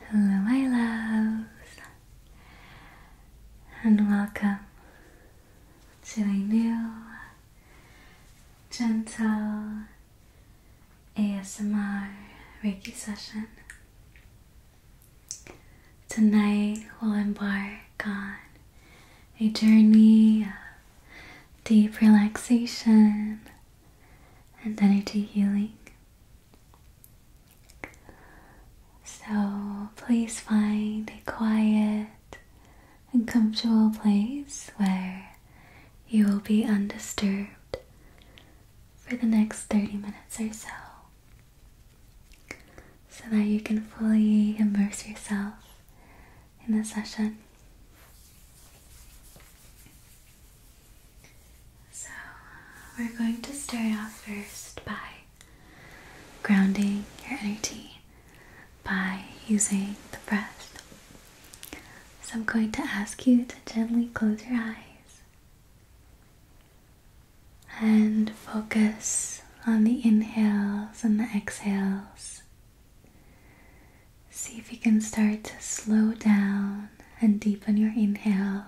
Hello, my loves, and welcome to a new gentle ASMR Reiki session. Tonight we'll embark on a journey of deep relaxation and energy healing. So please find a quiet and comfortable place where you will be undisturbed for the next 30 minutes or so that you can fully immerse yourself in the session. So we're going to start off first by grounding your energy by using the breath. So I'm going to ask you to gently close your eyes and focus on the inhales and the exhales. See if you can start to slow down and deepen your inhale.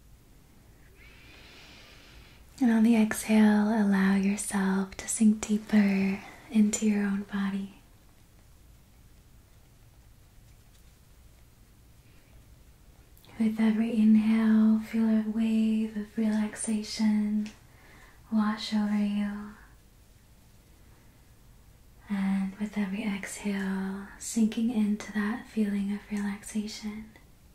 And on the exhale, allow yourself to sink deeper into your own body. With every inhale, feel a wave of relaxation wash over you. And with every exhale, sinking into that feeling of relaxation.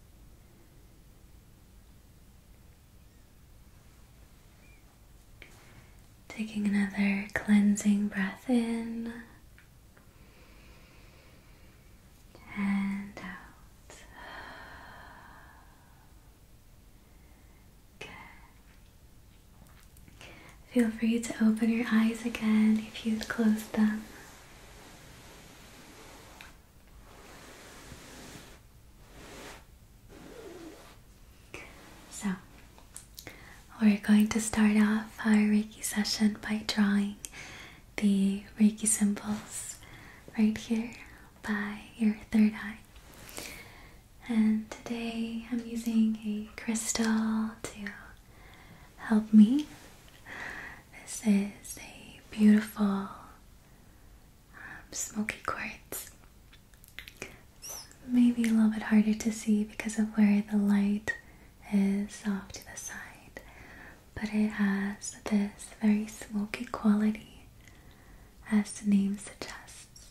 Taking another cleansing breath in and out. Feel free to open your eyes again if you'd closed them. So, we're going to start off our Reiki session by drawing the Reiki symbols right here by your third eye. And today I'm using a crystal to help me. This is a beautiful smoky quartz. It's maybe a little bit harder to see because of where the light is off to the side, but it has this very smoky quality, as the name suggests.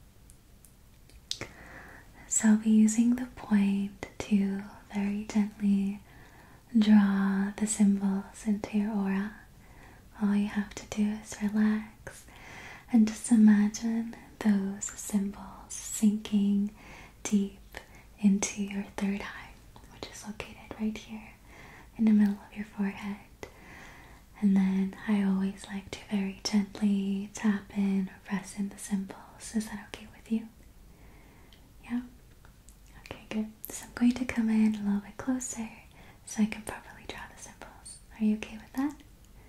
So I'll be using the point to very gently draw the symbols into your aura. All you have to do is relax and just imagine those symbols sinking deep into your third eye, which is located right here in the middle of your forehead. And then I always like to very gently tap in or press in the symbols. Is that okay with you? Yeah? Okay, good. So I'm going to come in a little bit closer so I can properly draw the symbols. Are you okay with that?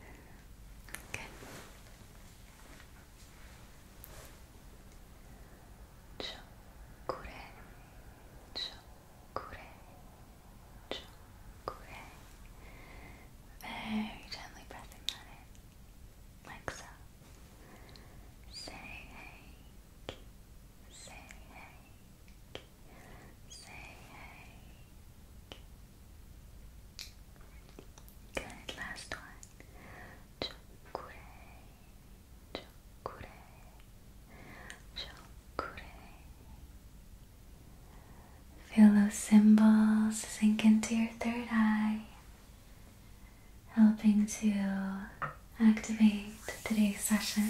Feel those symbols sink into your third eye, helping to activate today's session.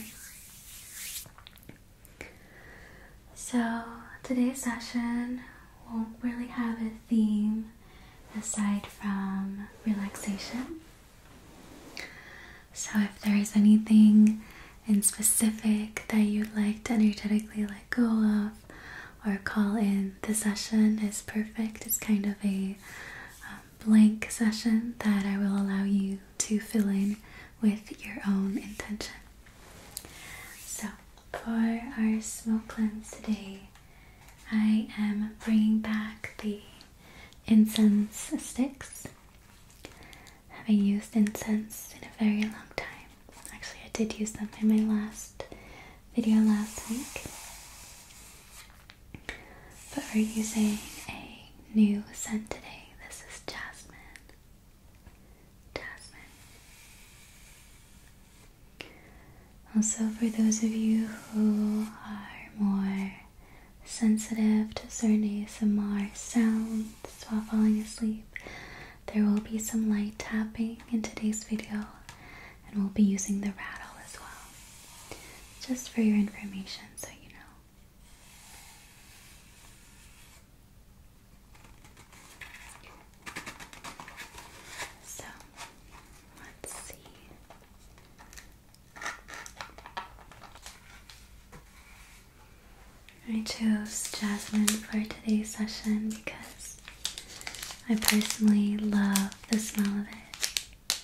So today's session won't really have a theme aside from relaxation. So if there is anything in specific that you'd like to energetically let go of or call in, the session is perfect. It's kind of a blank session that I will allow you to fill in with your own intention. So for our smoke cleanse today, I am bringing back the incense sticks. I haven't used incense in a very long time. Actually, I did use them in my last video last week. But we're using a new scent today. This is jasmine. Also, for those of you who are more sensitive to certain ASMR sounds while falling asleep, there will be some light tapping in today's video, and we'll be using the rattle as well. Just for your information, so you know. So, let's see. I chose jasmine for today's session because I personally love the smell of it.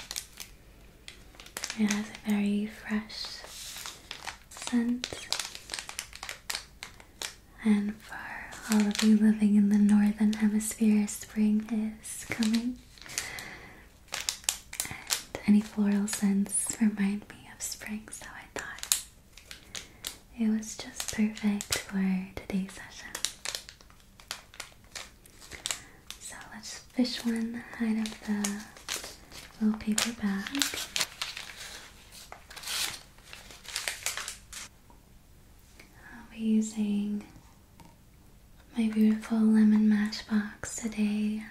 It has a very fresh scent, and for all of you living in the northern hemisphere, spring is coming, and any floral scents remind me of spring, so I thought it was just perfect for today's session. So let's fish one out of the little paper bag. I'll be using my beautiful lemon matchbox today.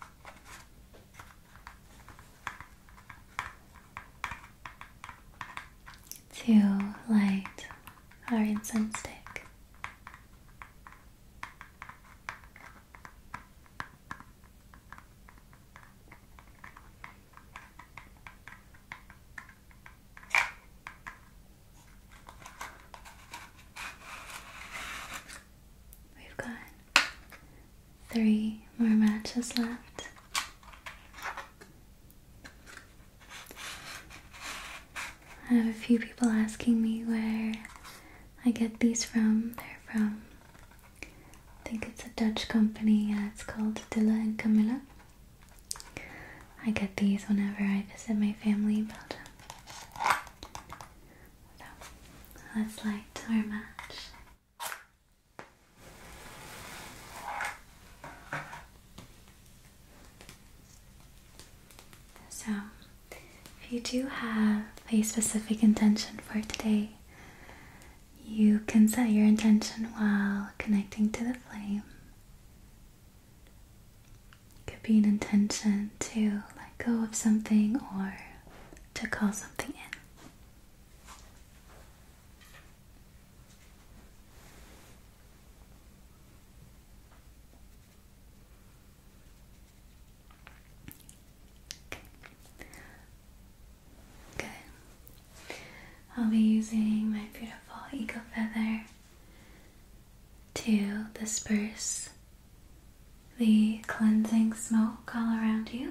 To light our incense stick. We've got 3 more matches left. I have a few people asking me where I get these from. They're from, I think it's a Dutch company. It's called Dilla and Camilla. I get these whenever I visit my family in Belgium. So, let's light our match. So, if you do have a specific intention for today, you can set your intention while connecting to the flame. It could be an intention to let go of something or to call something in. I'll be using my beautiful eagle feather to disperse the cleansing smoke all around you.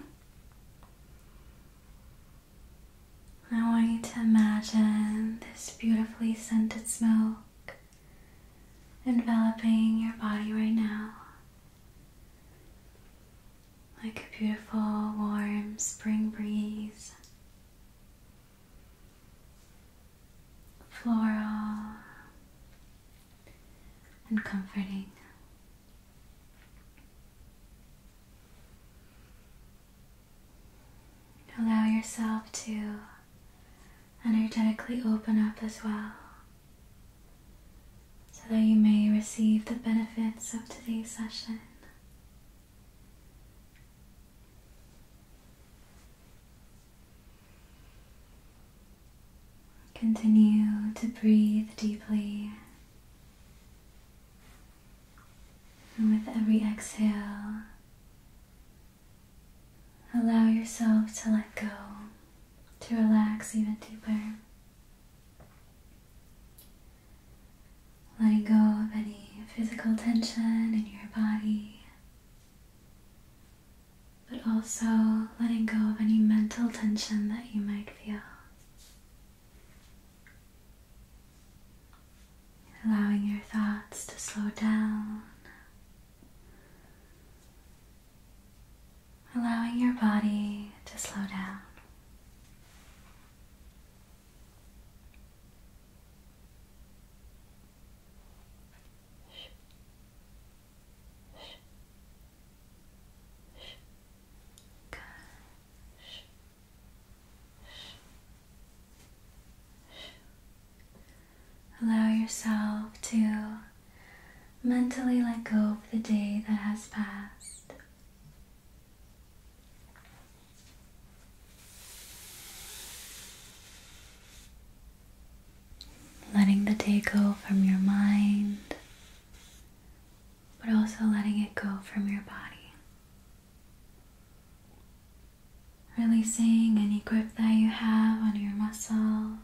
I want you to imagine this beautifully scented smoke enveloping your body right now, like a beautiful warm spring breeze. Floral and comforting. Allow yourself to energetically open up as well, so that you may receive the benefits of today's session. Continue to breathe deeply, and with every exhale, allow yourself to let go, to relax even deeper, letting go of any physical tension in your body, but also letting go of any mental tension that you might feel. allowing your thoughts to slow down, allowing your body to slow down. Allow yourself to mentally let go of the day that has passed. Letting the day go from your mind, but also letting it go from your body. Releasing any grip that you have on your muscles.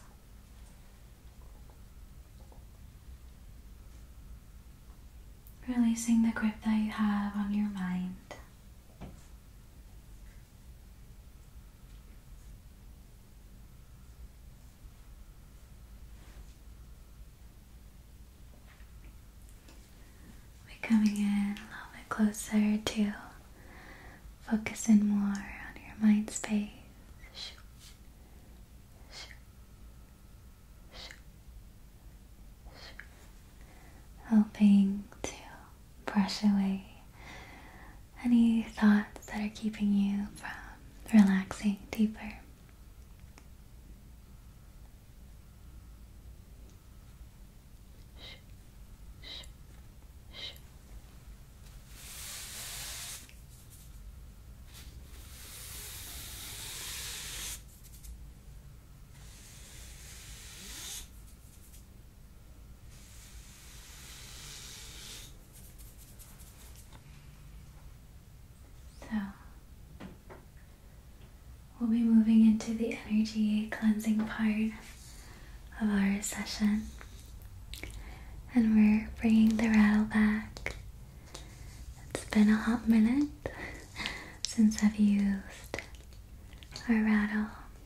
Releasing the grip that you have on your mind. We're coming in a little bit closer to focus in more on your mind space. Helping to brush away any thoughts that are keeping you from relaxing deeper. So, we'll be moving into the energy cleansing part of our session, and we're bringing the rattle back. It's been a hot minute since I've used our rattle.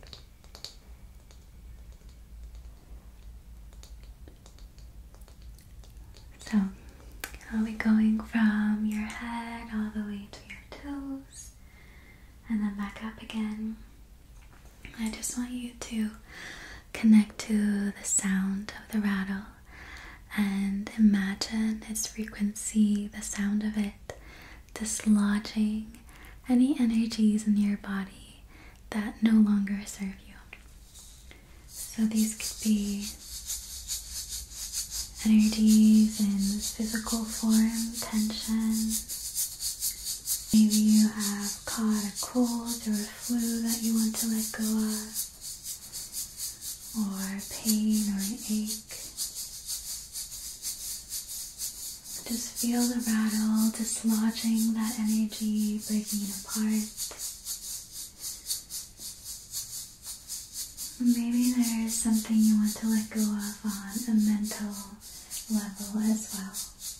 So, I'll be going from your head all the way to your toes and then back up again. I just want you to connect to the sound of the rattle and imagine its frequency, the sound of it dislodging any energies in your body that no longer serve you. So these could be energies in physical form, tension. Maybe you have caught a cold or a flu that you want to let go of, or pain or an ache. Just feel the rattle dislodging that energy, breaking it apart. Maybe there is something you want to let go of on a mental level as well.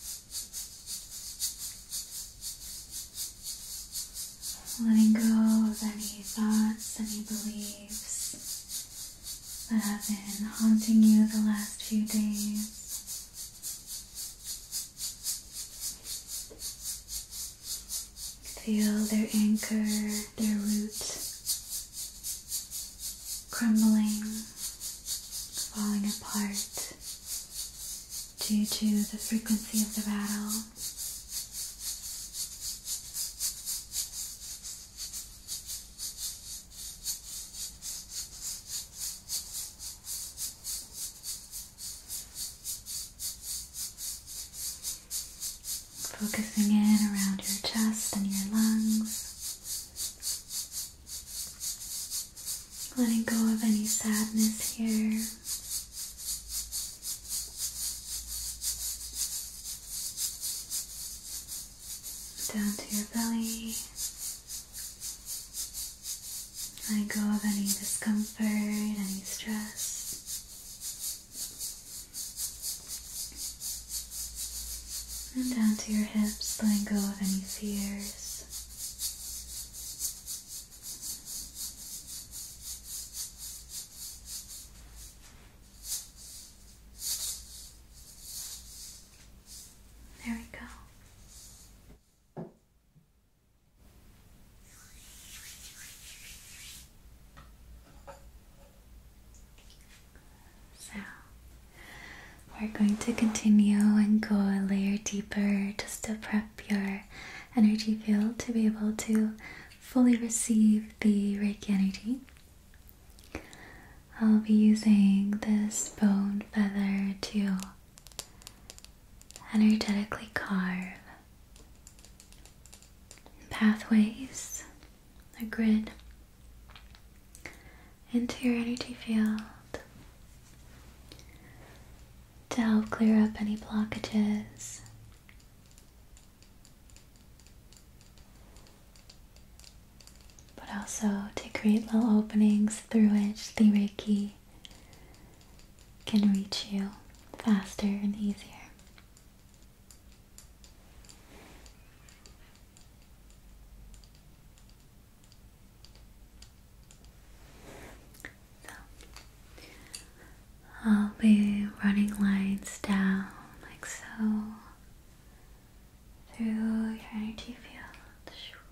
Letting go of any thoughts, any beliefs that have been haunting you the last few days. Feel their anchor, their root crumbling, falling apart due to the frequency of the rattle. Focusing in around your chest and your lungs. Letting go of any sadness here. Down to your belly. Letting go of any discomfort, any stress. And down to your hips, letting go of any fears. to continue and go a layer deeper just to prep your energy field to be able to fully receive the Reiki energy. I'll be using this bone feather to energetically carve pathways, a grid, into your energy field to help clear up any blockages, but also to create little openings through which the Reiki can reach you faster and easier. I'll be running lines down like so through your energy field.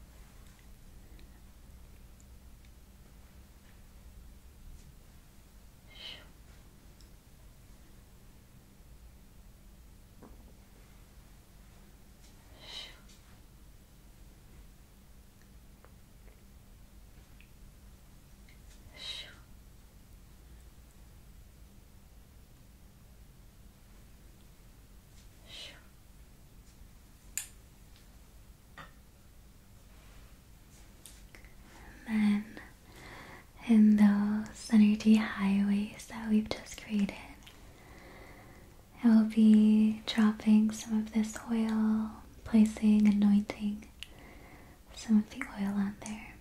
Then, in those energy highways that we've just created, I will be dropping some of this oil, placing, anointing some of the oil on there.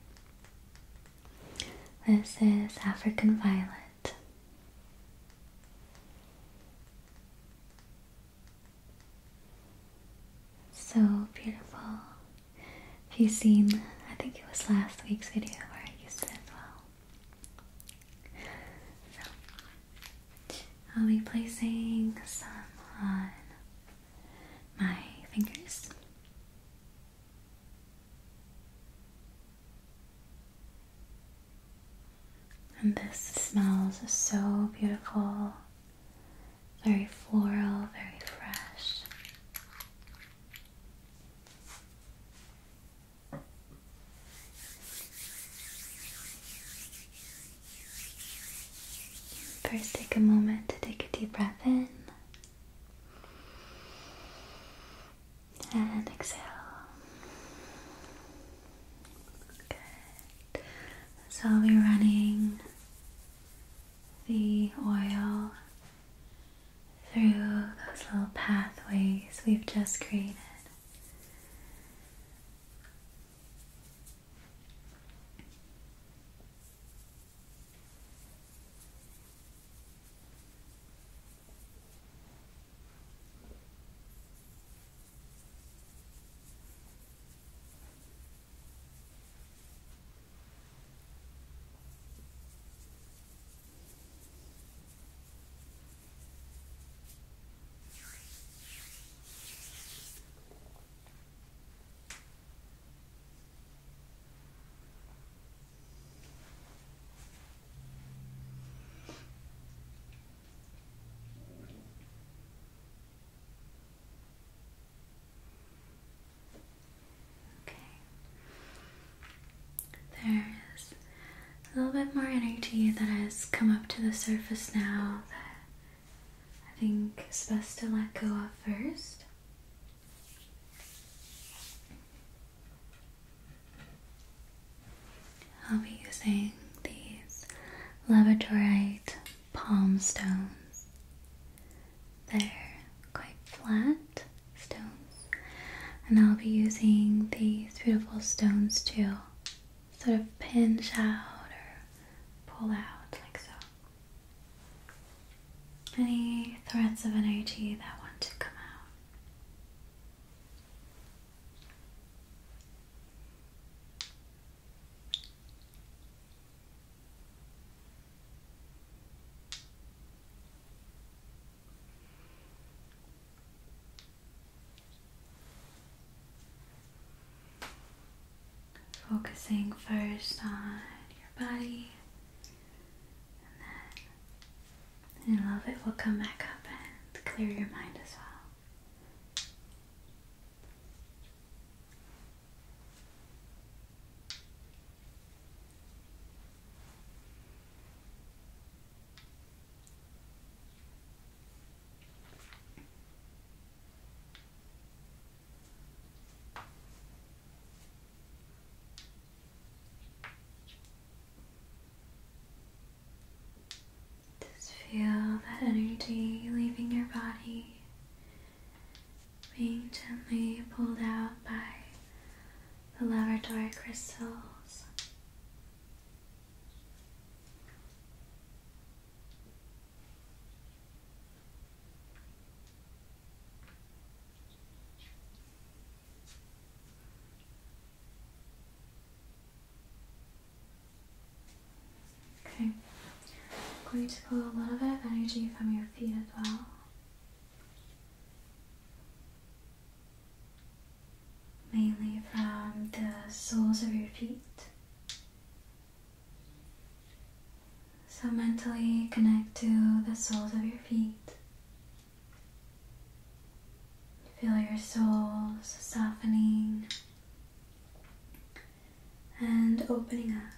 This is African violet. So beautiful. If you've seen, I think it was last week's video where I used it as well. So, I'll be placing some on my fingers. And this smells so beautiful, very floral, very fresh. First, take a moment to take a deep breath in and exhale. Good. So I'll be running the oil through those little pathways we've just created. There's a little bit more energy that has come up to the surface now that I think is best to let go of first. I'll be using these labradorite palm stones. They're quite flat stones, and I'll be using these beautiful stones to sort of pinch out or pull out like so. Any threads of energy that want to come out. Focusing first on your body, and then in a little bit we'll come back up and clear your mind as well. Just feel that energy leaving your body, being gently pulled out by the labradorite crystals. Okay, I'm going to pull a little bit of energy from your feet as well. Mainly from the soles of your feet. So mentally connect to the soles of your feet. Feel your soles softening and opening up.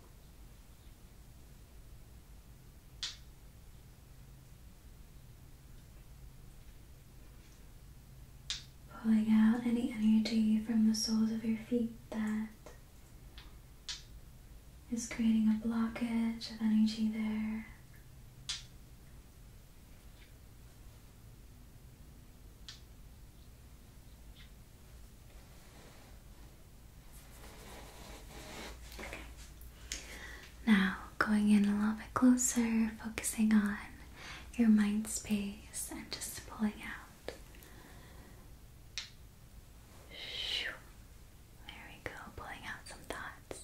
Pulling out any energy from the soles of your feet that is creating a blockage of energy there. Okay. Now, going in a little bit closer, focusing on your mind space and just pulling out. There we go, pulling out some thoughts.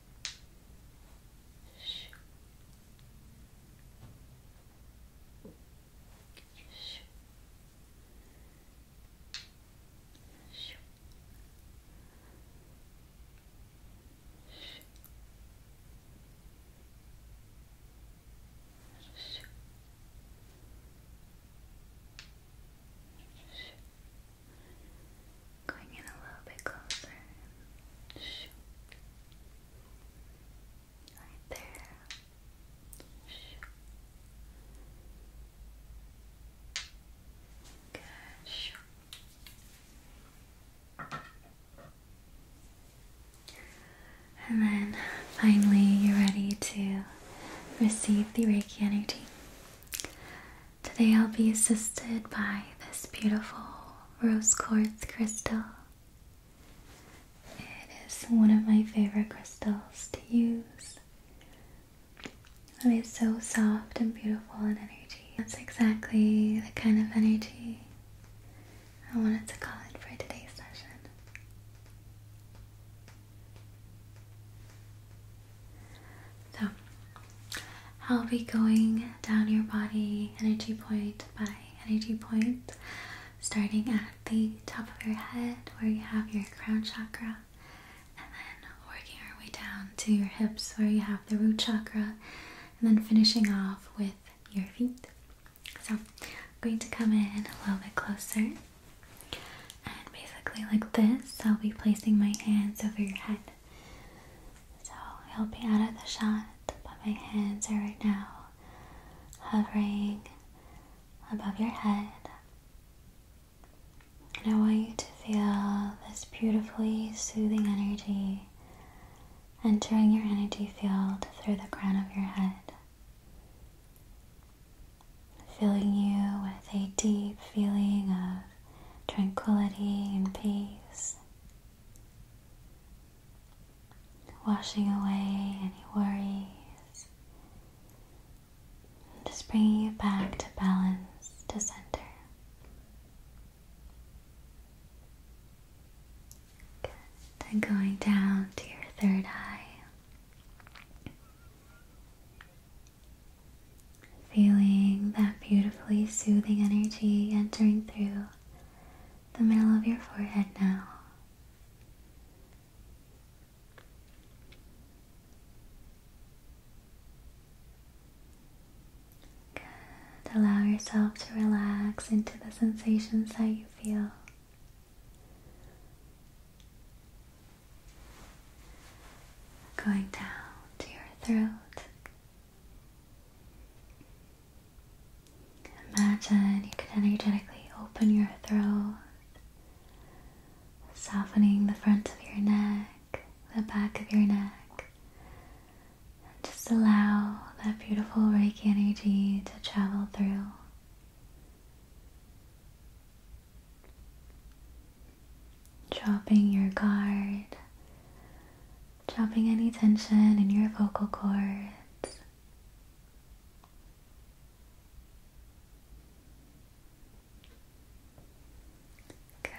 Going in a little bit closer. Right there. Good. And then finally you're ready to receive the Reiki energy. Today I'll be assisted by this beautiful rose quartz crystal. It is one of my favorite crystals to use. It is so soft and beautiful in energy. That's exactly the kind of energy I wanted to call it for today's session. So, I'll be going down your body energy point by energy point, starting at the top of your head where you have your crown chakra, and then working our way down to your hips where you have the root chakra, and then finishing off with your feet. So I'm going to come in a little bit closer, and basically like this, I'll be placing my hands over your head. So you'll be out of the shot, but my hands are right now hovering above your head. And I want you to feel this beautifully soothing energy entering your energy field through the crown of your head, filling you with a deep feeling of tranquility and peace, washing away any worries, and just bringing you back to balance, to center. Good. And going down to your third eye. Feeling that beautifully soothing energy entering through the middle of your forehead now. Good. Allow yourself to relax into the sensations that you feel. Going down to your throat. Imagine you can energetically open your throat, softening the front of your neck, the back of your neck, and just allow that beautiful Reiki energy to travel through. Dropping your guard, dropping any tension in your vocal cords. Good.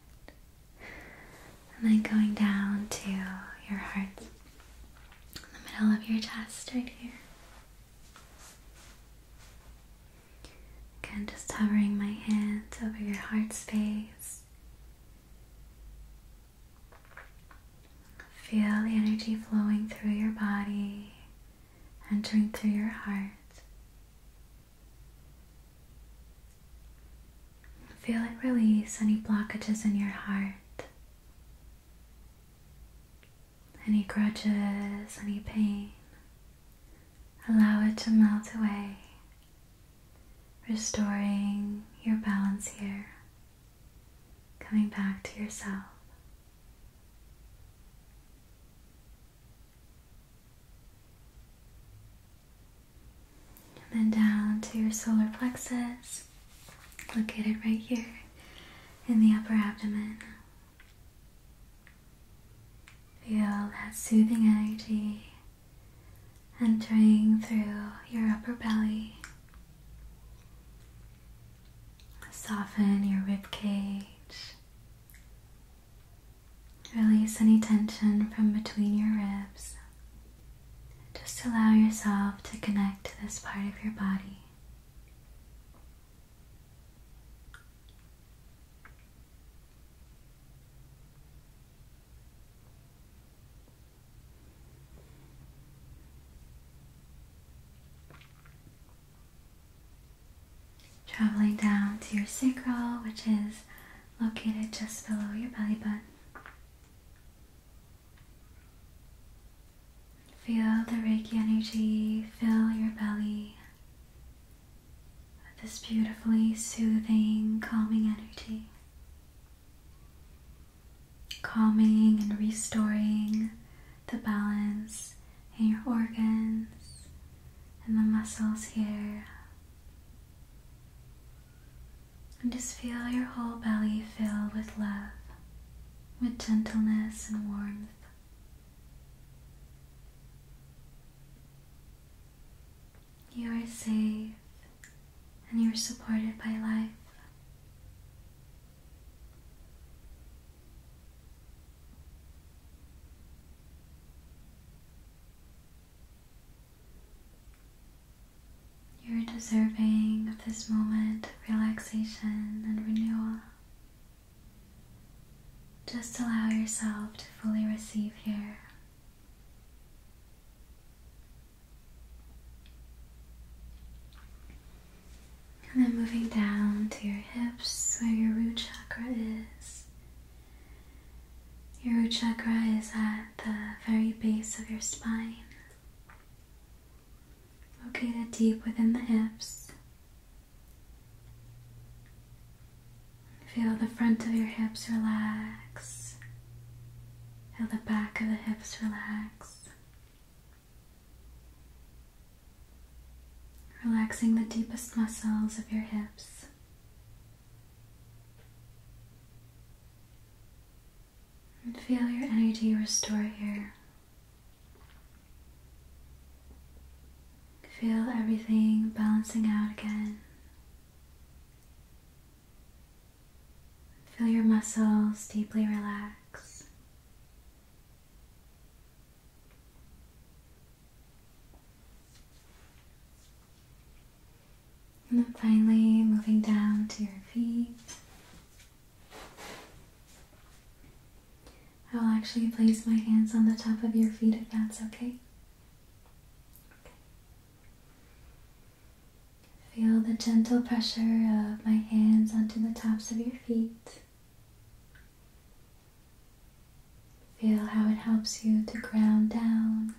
And then going down to your heart, in the middle of your chest right here. Again, just hovering my hands over your heart space. Feel the energy flowing through your body, entering through your heart. Feel it release any blockages in your heart, any grudges, any pain. Allow it to melt away, restoring your balance here, coming back to yourself. And then down to your solar plexus, located right here in the upper abdomen. Feel that soothing energy entering through your upper belly. Soften your rib cage. Release any tension from between your ribs. Just allow yourself to connect to this part of your body. Traveling down to your sacral, which is located just below your belly button. Feel the Reiki energy fill your belly with this beautifully soothing, calming energy. Calming and restoring the balance in your organs and the muscles here. And just feel your whole belly fill with love, with gentleness and warmth. You are safe and you are supported by life. You are deserving of this moment of relaxation and renewal. Just allow yourself to fully receive here. And then moving down to your hips where your root chakra is. Your root chakra is at the very base of your spine, located deep within the hips. Feel the front of your hips relax. Feel the back of the hips relax. Relaxing the deepest muscles of your hips. And feel your energy restore here. Feel everything balancing out again. Feel your muscles deeply relax. And then finally moving down to your feet. I will actually place my hands on the top of your feet if that's okay. Feel the gentle pressure of my hands onto the tops of your feet. Feel how it helps you to ground down.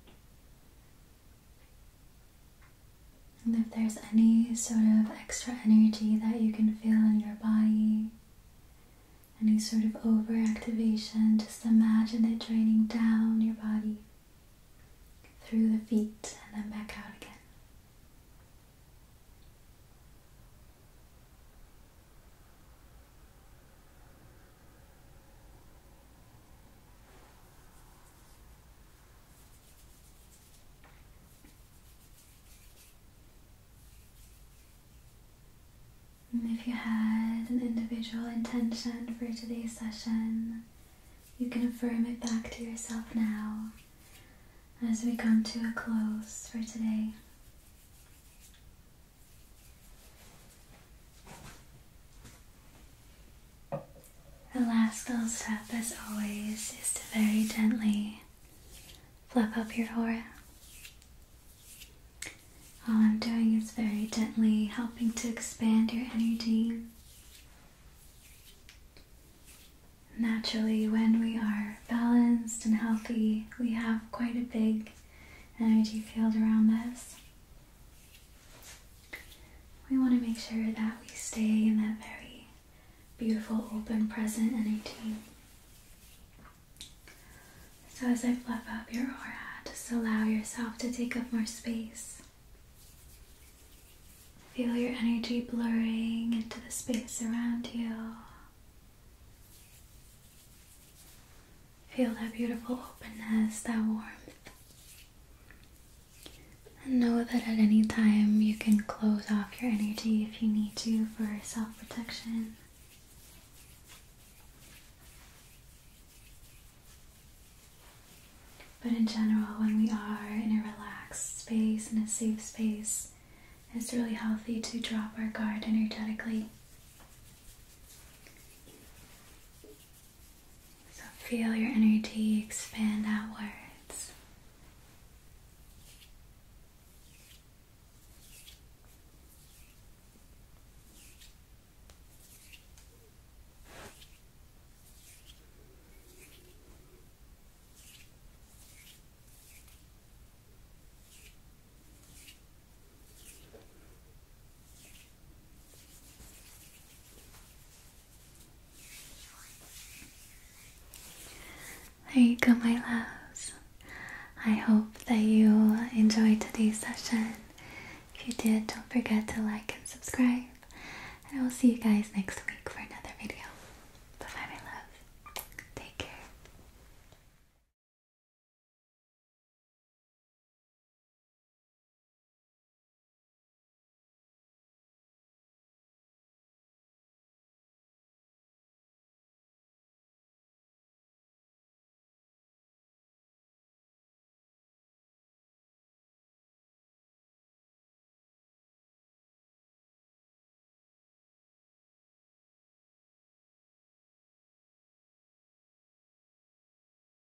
And if there's any sort of extra energy that you can feel in your body, any sort of overactivation, just imagine it draining down your body through the feet and then back out again. And if you had an individual intention for today's session, you can affirm it back to yourself now as we come to a close for today. The last little step, as always, is to very gently fluff up your aura. All I'm doing is very gently helping to expand your energy. Naturally, when we are balanced and healthy, we have quite a big energy field around us. We want to make sure that we stay in that very beautiful, open, present energy. So as I fluff up your aura, just allow yourself to take up more space. Feel your energy blurring into the space around you. Feel that beautiful openness, that warmth. And know that at any time you can close off your energy if you need to for self-protection. But in general, when we are in a relaxed space, in a safe space, it's really healthy to drop our guard energetically. So feel your energy expand outwards. There you go, my loves. I hope that you enjoyed today's session. If you did, don't forget to like and subscribe. And I will see you guys next week.